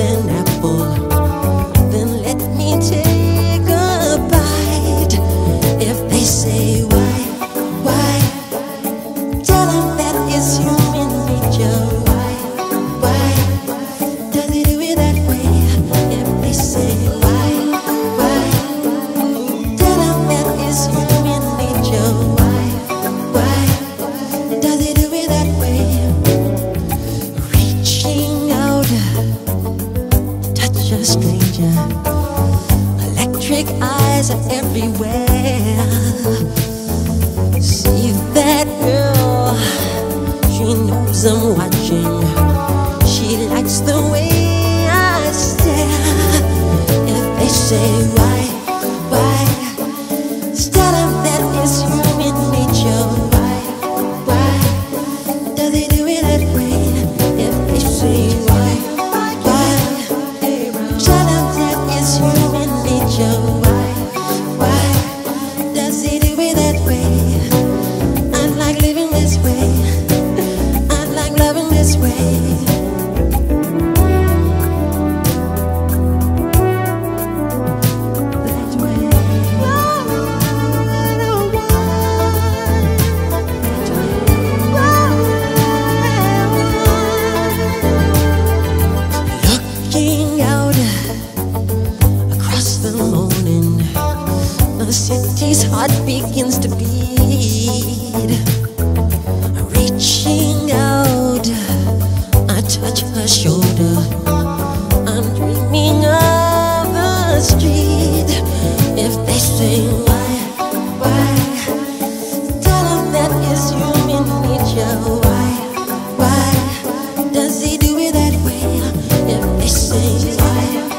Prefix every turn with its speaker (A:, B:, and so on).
A: an apple, then let me take a bite. If they say why, tell them that it's human nature. Why does he do it that way? If they say why, tell them that it's human nature. Why does he do it that way? Reaching out, touch a stranger. Electric eyes are everywhere. See that girl, she knows I'm watching. She likes the way I stare. If they say why, tell them that it's human nature. Why does he do it that way? If they say why, tell them that it's human nature. Why does he do it that way? I like living this way. I like loving this way. Looking out across the morning, the city's heart begins to beat. Reaching out, I touch her shoulder. I'm dreaming of the street. If they say why, tell them that it's human nature. Why does he do it that way? If they say why,